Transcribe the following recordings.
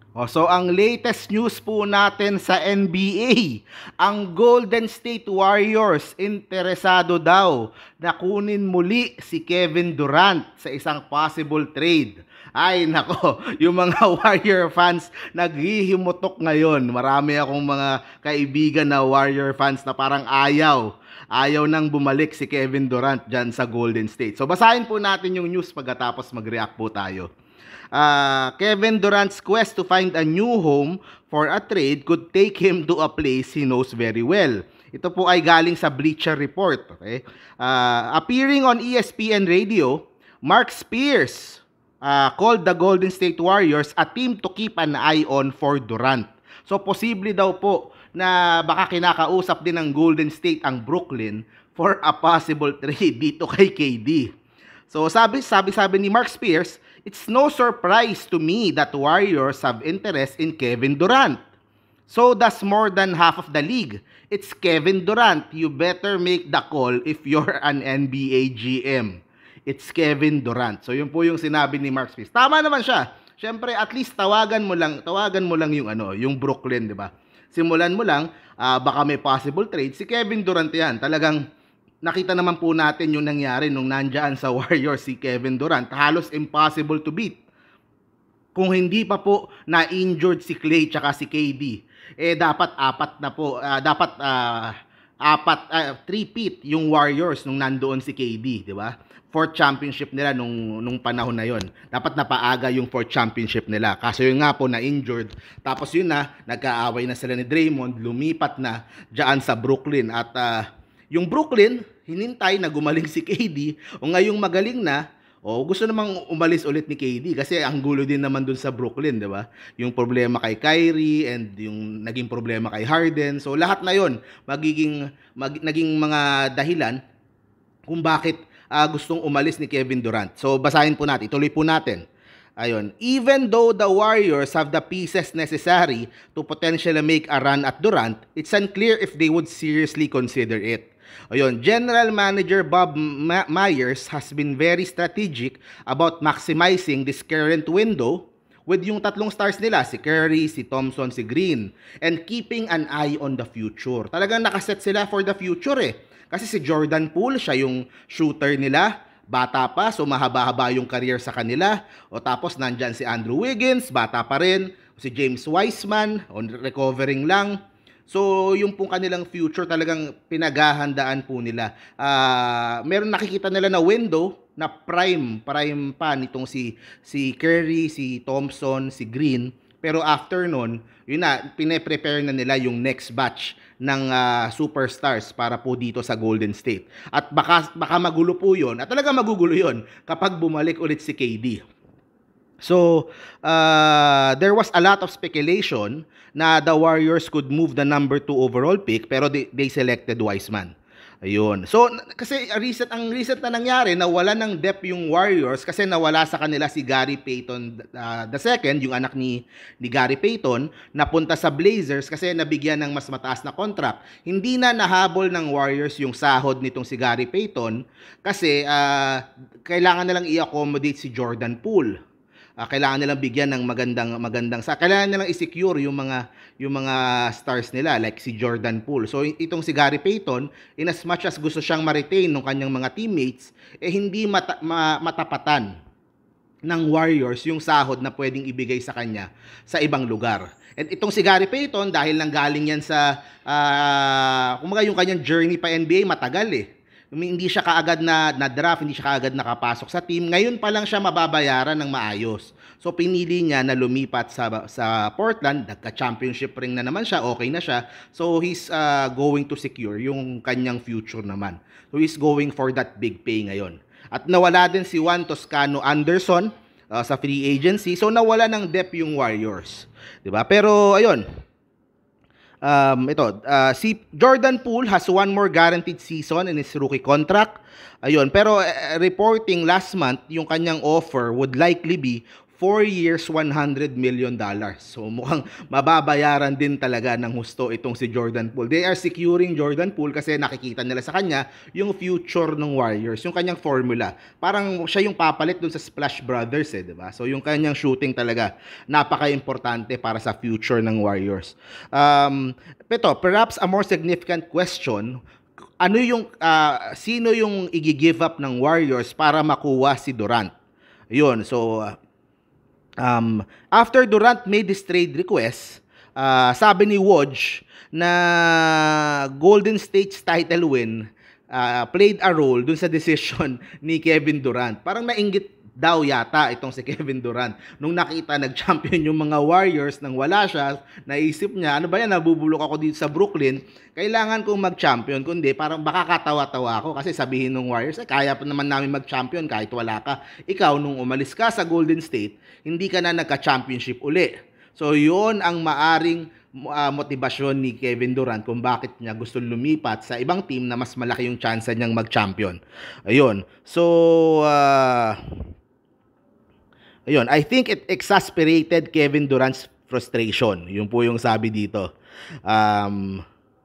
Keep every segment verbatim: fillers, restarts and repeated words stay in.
O, so ang latest news po natin sa N B A, ang Golden State Warriors interesado daw na kunin muli si Kevin Durant sa isang possible trade. Ay nako, yung mga Warrior fans naghihimutok ngayon. Marami akong mga kaibigan na Warrior fans na parang ayaw. Ayaw nang bumalik si Kevin Durant dyan sa Golden State. So basahin po natin yung news pagkatapos mag-react po tayo. Uh, Kevin Durant's quest to find a new home for a trade could take him to a place he knows very well. Ito po ay galing sa Bleacher Report. Okay? Uh, appearing on E S P N Radio, Mark Spears uh, called the Golden State Warriors a team to keep an eye on for Durant. So posible daw po na baka kinakausap din ng Golden State ang Brooklyn for a possible trade dito kay K D. So sabi sabi sabi ni Mark Spears, it's no surprise to me that Warriors have interest in Kevin Durant. So does more than half of the league. It's Kevin Durant. You better make the call if you're an N B A G M. It's Kevin Durant. So yun po yung sinabi ni Mark Spears. Tama naman siya. Syempre at least tawagan mo lang, tawagan mo lang yung ano, yung Brooklyn, 'di ba? Simulan mo lang, uh, baka may possible trade. Si Kevin Durant 'yan. Talagang nakita naman po natin yung nangyari nung nandyan sa Warriors si Kevin Durant. Halos impossible to beat. Kung hindi pa po na-injured si Klay tsaka si K D, eh dapat apat na po, uh, dapat uh, apat, uh, three-peat yung Warriors nung nandoon si K D, di ba? Fourth championship nila nung, nung panahon na yon. Dapat napaaga yung fourth championship nila. Kaso yun nga po na-injured. Tapos yun na, nagkaaway na sila ni Draymond, lumipat na dyan sa Brooklyn. At uh, yung Brooklyn, hinintay na gumaling si K D, o ngayong magaling na, o gusto namang umalis ulit ni K D kasi ang gulo din naman dun sa Brooklyn, di ba? Yung problema kay Kyrie and yung naging problema kay Harden. So lahat na yon magiging mag, naging mga dahilan kung bakit uh, gustong umalis ni Kevin Durant. So basahin po natin, ituloy po natin. Ayun, even though the Warriors have the pieces necessary to potentially make a run at Durant, it's unclear if they would seriously consider it. Ayun, General Manager Bob Ma Myers has been very strategic about maximizing this current window with yung tatlong stars nila, si Curry, si Thompson, si Green, and keeping an eye on the future. Talagang nakaset sila for the future eh. Kasi si Jordan Poole, siya yung shooter nila, bata pa, so mahaba-haba yung career sa kanila. O tapos nandyan si Andrew Wiggins, bata pa rin, si James Wiseman, on recovering lang. So, yung pong kanilang future talagang pinaghahandaan po nila. Uh, meron nakikita nila na window na prime, prime pa nitong si, si Curry, si Thompson, si Green. Pero after nun, yun na, pine-prepare na nila yung next batch ng uh, superstars para po dito sa Golden State. At baka, baka magulo po yun, at talaga magugulo yun kapag bumalik ulit si K D. So, uh, there was a lot of speculation na the Warriors could move the number two overall pick pero they, they selected Wiseman. Ayun. So, kasi recent, ang recent na nangyari, nawala ng depth yung Warriors kasi nawala sa kanila si Gary Payton uh, the second, yung anak ni, ni Gary Payton, napunta sa Blazers kasi nabigyan ng mas mataas na contract. Hindi na nahabol ng Warriors yung sahod nitong si Gary Payton kasi uh, kailangan na lang i-accommodate si Jordan Poole. Uh, kailangan nilang bigyan ng magandang magandang sa kailangan nilang i-secure yung mga yung mga stars nila like si Jordan Poole. So itong si Gary Payton, in as much as gusto siyang ma-retain ng kanyang mga teammates, eh hindi mata, ma, matapatan ng Warriors yung sahod na pwedeng ibigay sa kanya sa ibang lugar. At itong si Gary Payton, dahil lang galing yan sa uh, kumaga yung kanyang journey pa N B A matagal eh. Hindi siya kaagad na, na draft, hindi siya kaagad nakapasok sa team. Ngayon pa lang siya mababayaran ng maayos. So pinili niya na lumipat sa sa Portland, nagka-championship ring na naman siya, okay na siya. So he's uh, going to secure yung kanyang future naman. So he's going for that big pay ngayon. At nawala din si Juan Toscano Anderson uh, sa free agency. So nawala ng depth yung Warriors, 'di ba? Pero ayun, Um, ito, uh, si Jordan Poole has one more guaranteed season in his rookie contract. Ayun, pero uh, reporting last month, yung kanyang offer would likely be four years, one hundred million dollars. So mukhang mababayaran din talaga ng husto itong si Jordan Poole. They are securing Jordan Poole kasi nakikita nila sa kanya yung future ng Warriors, yung kanyang formula. Parang siya yung papalit dun sa Splash Brothers eh, di ba? So yung kanyang shooting talaga napaka-importante para sa future ng Warriors. Um, ito, perhaps a more significant question, ano yung uh, sino yung i-give up ng Warriors para makuha si Durant? Yun, so um, after Durant made this trade request, uh, sabi ni Woj na Golden State's title win uh, played a role dun sa decision ni Kevin Durant. Parang nainggit daw yata itong si Kevin Durant. Nung nakita nag-champion yung mga Warriors nang wala siya, naisip niya, ano ba yan, nabubulok ako dito sa Brooklyn, kailangan kong mag-champion, kundi parang baka katawa-tawa ako kasi sabihin ng Warriors, eh, kaya pa naman namin mag-champion kahit wala ka. Ikaw, nung umalis ka sa Golden State, hindi ka na nagka-championship uli. So, yun ang maaring uh, motibasyon ni Kevin Durant kung bakit niya gusto lumipat sa ibang team na mas malaki yung chance niyang mag-champion. Ayun. So, uh, ayun, I think it exasperated Kevin Durant's frustration. Yun po yung sabi dito. Um,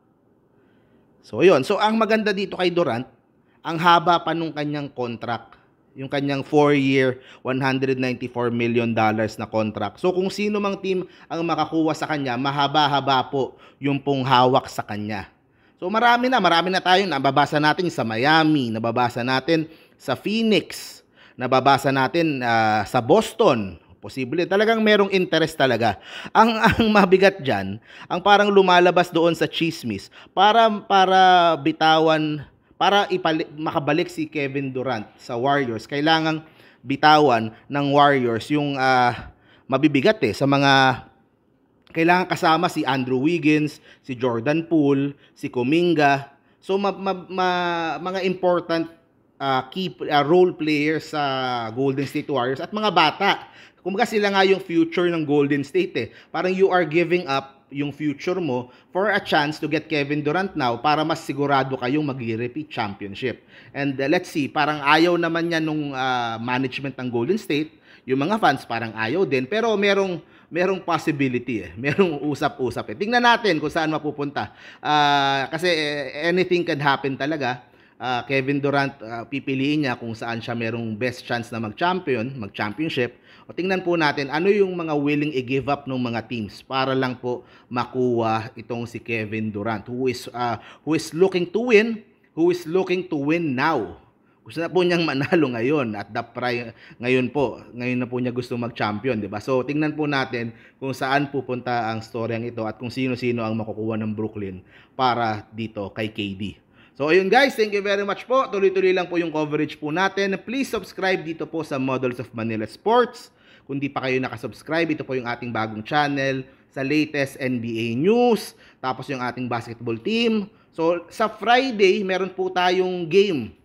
so, ayun. So, ang maganda dito kay Durant, ang haba pa nung kanyang contract. Yung kanyang four year, one hundred ninety-four million dollars na contract. So, kung sino mang team ang makakuha sa kanya, mahaba-haba po yung pong hawak sa kanya. So, marami na. Marami na tayo. Nababasa natin sa Miami. Nababasa natin sa Phoenix. Nababasa natin uh, sa Boston. Posible. Talagang merong interest talaga. Ang, ang mabigat dyan, ang parang lumalabas doon sa chismis, para, para bitawan, para ipali, makabalik si Kevin Durant sa Warriors, kailangang bitawan ng Warriors yung uh, mabibigat eh, sa mga kailangan kasama si Andrew Wiggins, si Jordan Poole, si Kuminga. So, ma, ma, ma, mga important Uh, key uh, role players sa uh, Golden State Warriors at mga bata. Kumbaga sila nga yung future ng Golden State eh. Parang you are giving up yung future mo for a chance to get Kevin Durant now para mas sigurado kayong mag-repeat championship. And uh, let's see, parang ayaw naman niya nung uh, management ng Golden State. Yung mga fans parang ayaw din. Pero merong merong possibility eh. Merong usap-usap eh. Tingnan natin kung saan mapupunta. Uh, kasi anything can happen talaga. Uh, Kevin Durant, uh, pipiliin niya kung saan siya merong best chance na mag-champion, mag-championship. O tingnan po natin ano yung mga willing i-give up ng mga teams para lang po makuha itong si Kevin Durant who is uh, who is looking to win, who is looking to win now. Gusto na po niyang manalo ngayon at the pri ngayon po, ngayon na po niya gusto mag-champion, di ba? So tingnan po natin kung saan pupunta ang storyang ito at kung sino-sino ang makukuha ng Brooklyn para dito kay K D. So ayun guys, thank you very much po. Tuloy-tuloy lang po yung coverage po natin. Please subscribe dito po sa Models of Manila Sports. Kung di pa kayo nakasubscribe, ito po yung ating bagong channel sa latest N B A news. Tapos yung ating basketball team. So sa Friday, meron po tayong game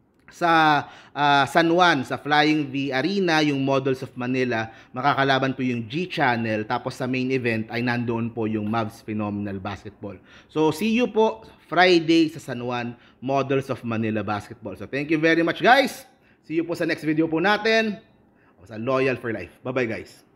sa uh, San Juan, sa Flying V Arena, yung Models of Manila. Makakalaban po yung G Channel. Tapos sa main event ay nandoon po yung Mavs Phenomenal Basketball. So see you po Friday sa San Juan, Models of Manila Basketball. So thank you very much guys. See you po sa next video po natin. Sa Loyal for Life. Bye bye guys.